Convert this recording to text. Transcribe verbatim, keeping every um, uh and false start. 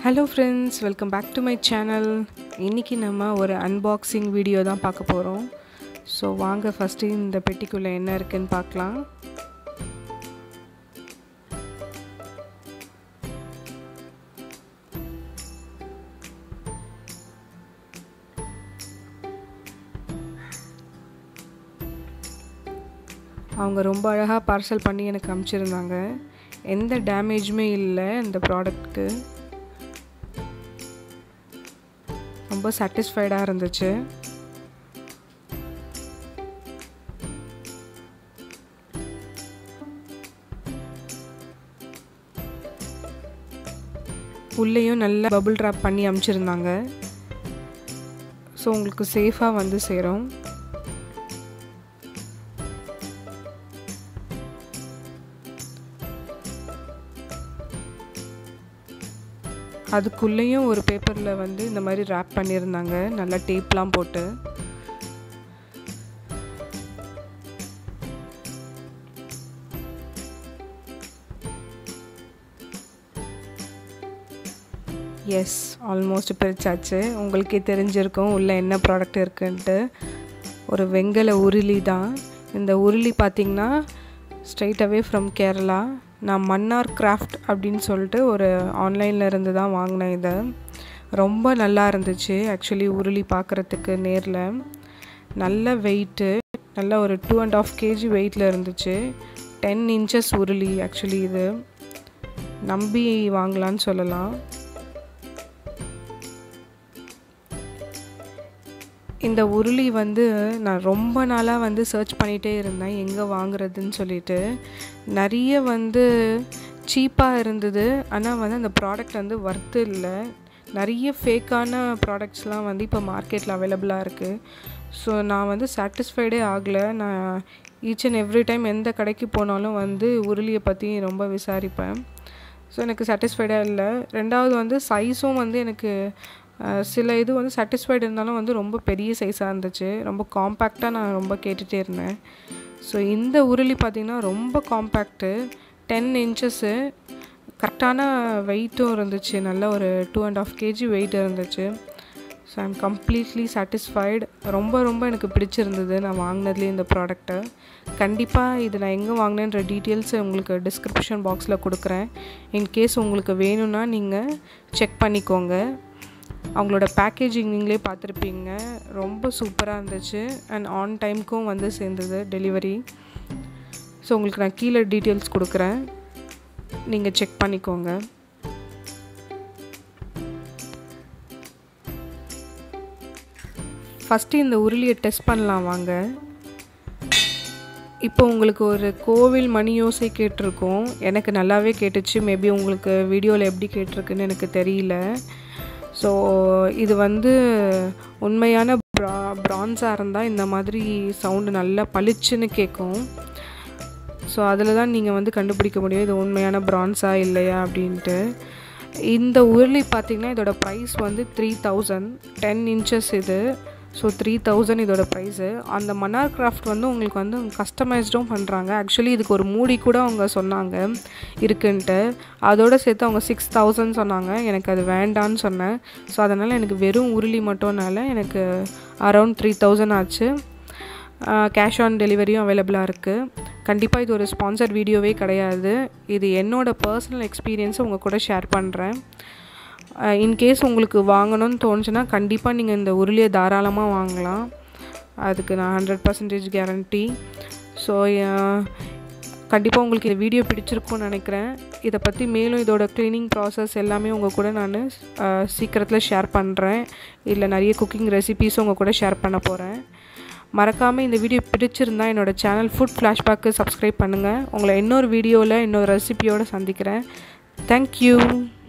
Hello friends, welcome back to my channel. இன்னைக்கு நம்ம ஒரு unboxing வீடியோ தான் பார்க்க போறோம். So வாங்க ஃபர்ஸ்ட் இந்த பெட்டிக்குள்ள என்ன இருக்குன்னு பார்க்கலாம். அவங்க ரொம்ப அழகா பார்சல் பண்ணி எனக்கு அனுப்பிச்சிருந்தாங்க. எந்த டேமேஜுமே இல்லை இந்த ப்ராடக்ட்க்கு. ரொம்ப சாட்டிஸ்ஃபைடாக இருந்துச்சு. உள்ளேயும் நல்லா பபிள் ட்ராப் பண்ணி அனுப்பிச்சிருந்தாங்க. ஸோ உங்களுக்கு சேஃபாக வந்து சேரும். அதுக்குள்ளேயும் ஒரு பேப்பரில் வந்து இந்த மாதிரி ரேப் பண்ணியிருந்தாங்க, நல்லா டேப்லாம் போட்டு. எஸ், ஆல்மோஸ்ட் பிரிச்சாச்சு. உங்களுக்கே தெரிஞ்சிருக்கும் உள்ளே என்ன ப்ராடக்ட் இருக்குன்ட்டு. ஒரு வெங்கல உருளி தான். இந்த உருளி பார்த்திங்கன்னா ஸ்ட்ரைட் அவே ஃப்ரம் கேரளா. நான் மன்னார் கிராஃப்ட் அப்படின்னு சொல்லிட்டு ஒரு ஆன்லைனில் இருந்து தான் வாங்கினேன். இதை ரொம்ப நல்லா இருந்துச்சு. ஆக்சுவலி உருளி பார்க்குறதுக்கு நேரில் நல்ல வெயிட்டு, நல்ல ஒரு டூ அண்ட் ஆஃப் கேஜி வெயிட்டில் இருந்துச்சு. டென் இன்ச்சஸ் உருளி. ஆக்சுவலி இது நம்பி வாங்கலான்னு சொல்லலாம். இந்த உருளி வந்து நான் ரொம்ப நாளாக வந்து சர்ச் பண்ணிகிட்டே இருந்தேன் எங்கே வாங்குறதுன்னு சொல்லிட்டு. நிறைய வந்து சீப்பாக இருந்தது, ஆனால் வந்து அந்த ப்ராடக்ட் வந்து ஒர்த்து இல்லை. நிறைய ஃபேக்கான ப்ராடக்ட்ஸ்லாம் வந்து இப்போ மார்க்கெட்டில் அவைலபிளாக இருக்குது. ஸோ நான் வந்து சாட்டிஸ்ஃபைடே ஆகலை. நான் ஈச் அண்ட் எவ்ரி டைம் எந்த கடைக்கு போனாலும் வந்து உருளியை பற்றி ரொம்ப விசாரிப்பேன். ஸோ எனக்கு சாட்டிஸ்ஃபைடாக இல்லை. ரெண்டாவது வந்து சைஸும் வந்து எனக்கு சில இது வந்து சாட்டிஸ்ஃபைடு இருந்தாலும் வந்து ரொம்ப பெரிய சைஸாக இருந்துச்சு. ரொம்ப காம்பேக்டாக நான் ரொம்ப கேட்டுகிட்டே இருந்தேன். ஸோ இந்த உருளி பார்த்திங்கன்னா ரொம்ப காம்பேக்டு, டென் இன்ச்சஸ்ஸு, கரெக்டான வெயிட்டும் இருந்துச்சு. நல்ல ஒரு two and half KG weight இருந்துச்சு. So I am completely satisfied. ரொம்ப ரொம்ப எனக்கு பிடிச்சிருந்தது நான் வாங்கினதுலேயே இந்த ப்ராடக்ட்டை. கண்டிப்பாக இது நான் எங்கே வாங்கினேன்ற டீட்டெயில்ஸை உங்களுக்கு டிஸ்கிரிப்ஷன் பாக்ஸில் கொடுக்குறேன். இன்கேஸ் உங்களுக்கு வேணும்னா நீங்கள் செக் பண்ணிக்கோங்க. அவங்களோட பேக்கேஜிங் நீங்களே பார்த்துருப்பீங்க, ரொம்ப சூப்பராக இருந்துச்சு. அண்ட் ஆன் டைமுக்கும் வந்து சேர்ந்தது டெலிவரி. ஸோ உங்களுக்கு நான் கீழே டீட்டெயில்ஸ் கொடுக்குறேன், நீங்கள் செக் பண்ணிக்கோங்க. ஃபஸ்ட்டு இந்த உருளியை டெஸ்ட் பண்ணலாம் வாங்க. இப்போ உங்களுக்கு ஒரு கோவில் மணி யோசை கேட்டிருக்கோம். எனக்கு நல்லாவே கேட்டுச்சு. மேபி உங்களுக்கு வீடியோவில் எப்படி கேட்டிருக்குன்னு எனக்கு தெரியல. ஸோ இது வந்து உண்மையான ப்ரா ப்ரான்ஸாக இருந்தால் இந்த மாதிரி சவுண்டு நல்லா பளிச்சுன்னு கேட்கும். ஸோ அதில் தான் நீங்கள் வந்து கண்டுபிடிக்க முடியும் இது உண்மையான ப்ரான்ஸா இல்லையா அப்படின்ட்டு. இந்த உருளி பார்த்திங்கன்னா இதோட ப்ரைஸ் வந்து த்ரீ தௌசண்ட் டென் இன்ச்சஸ் இது. ஸோ த்ரீ தௌசண்ட் இதோட ப்ரைஸு. அந்த மன்னார் கிராஃப்ட் வந்து உங்களுக்கு வந்து கஸ்டமைஸ்டும் பண்ணுறாங்க. ஆக்சுவலி இதுக்கு ஒரு மூடி கூட அவங்க சொன்னாங்க இருக்குன்ட்டு. அதோடு சேர்த்து அவங்க சிக்ஸ் தௌசண்ட் சொன்னாங்க. எனக்கு அது வேண்டான்னு சொன்னேன். ஸோ அதனால் எனக்கு வெறும் உருளி மட்டும்னால எனக்கு அரௌண்ட் த்ரீ தௌசண்ட் ஆச்சு. கேஷ் ஆன் டெலிவரியும் அவைலபிளாக இருக்குது. கண்டிப்பாக இது ஒரு ஸ்பான்சர் வீடியோவே கிடையாது. இது என்னோடய பர்சனல் எக்ஸ்பீரியன்ஸை உங்கள் கூட ஷேர் பண்ணுறேன். இன்கேஸ் உங்களுக்கு வாங்கணும்னு தோணுச்சுன்னா கண்டிப்பாக நீங்கள் இந்த உருளியை தாராளமாக வாங்கலாம். அதுக்கு நான் ஹண்ட்ரட் பர்சன்டேஜ் கேரண்டி. ஸோ கண்டிப்பாக உங்களுக்கு இந்த வீடியோ பிடிச்சிருக்கும்னு நினைக்கிறேன். இதை பற்றி மேலும் இதோட க்ளீனிங் ப்ராசஸ் எல்லாமே உங்கள் கூட நான் சீக்கிரத்தில் ஷேர் பண்ணுறேன். இல்லை நிறைய குக்கிங் ரெசிபீஸும் உங்கள் கூட ஷேர் பண்ண போகிறேன். மறக்காமல் இந்த வீடியோ பிடிச்சிருந்தால் என்னோடய சேனல் ஃபுட் ஃப்ளாஷ்பேக்கு சப்ஸ்கிரைப் பண்ணுங்கள். உங்களை இன்னொரு வீடியோவில் இன்னொரு ரெசிபியோடு சந்திக்கிறேன். தேங்க்யூ.